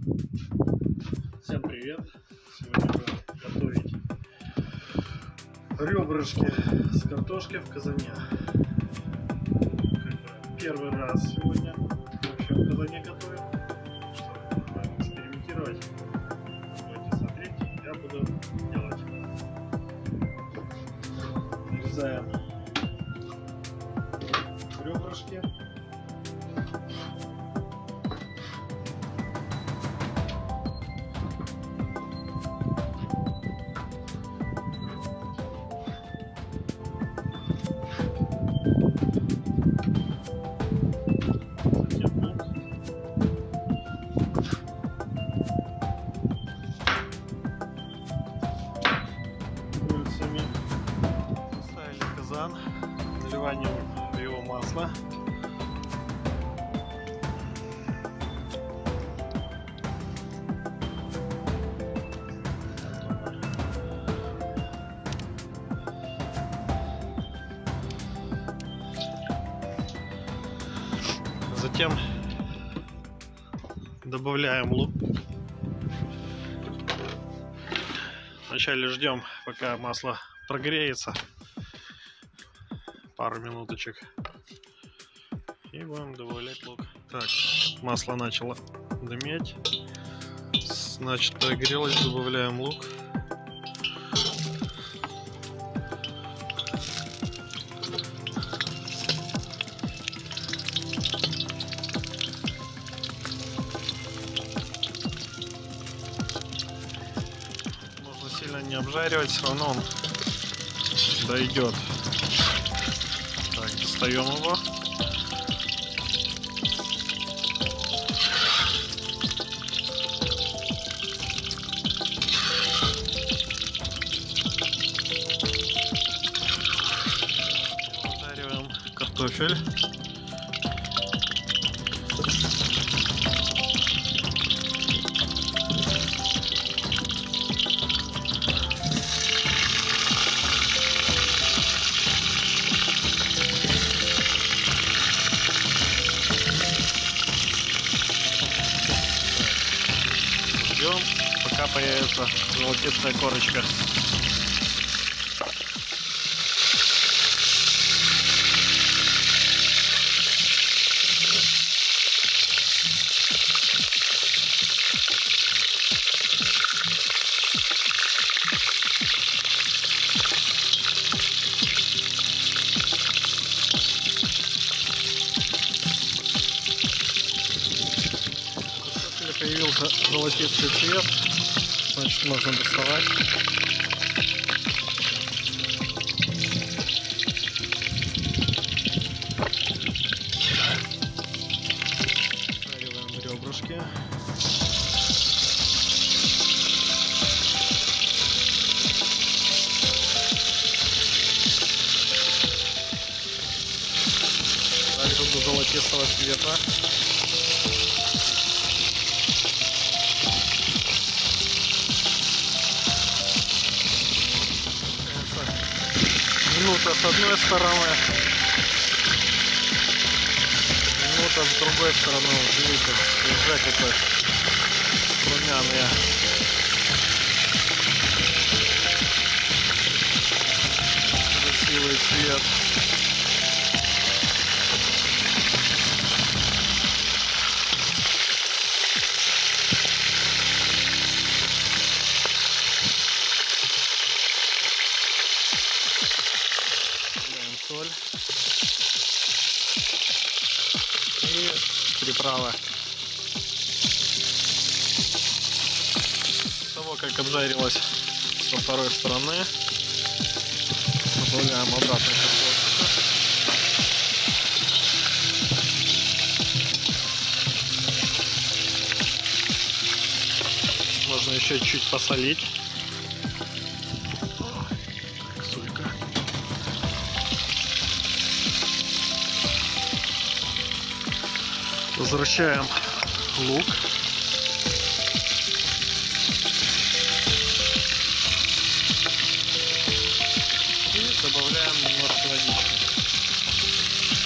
Всем привет! Сегодня будем готовить ребрышки с картошкой в казане. Первый раз сегодня вообще в казане готовим. Что будем экспериментировать. Будете смотреть, я буду делать. Нарезаем ребрышки. Поставили казан, наливаем в его масло. Затем добавляем лук. Вначале ждем, пока масло прогреется, пару минуточек, и будем добавлять лук. Так, масло начало дыметь, значит прогрелось, добавляем лук. Сильно не обжаривать, все равно он дойдет. Так, достаем его. Обжариваем картофель. Ждем, пока появится золотистая корочка. Появился золотистый цвет, значит можно доставать. Завариваем ребрышки. Также до золотистого цвета. Минута с одной стороны, минута с другой стороны. Видите, уже какой румяный. Красивый цвет. Соль и приправа. После того, как обжарилась со второй стороны, добавляем обратно картошку. Можно еще чуть посолить. Возвращаем лук. И добавляем немножко водички.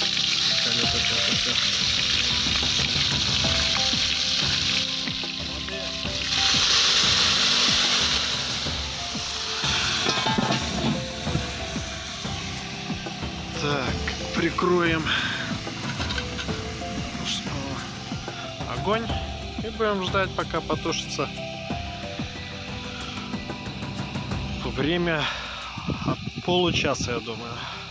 Воды. Так, прикроем огонь и будем ждать, пока потушится. Время от получаса, я думаю.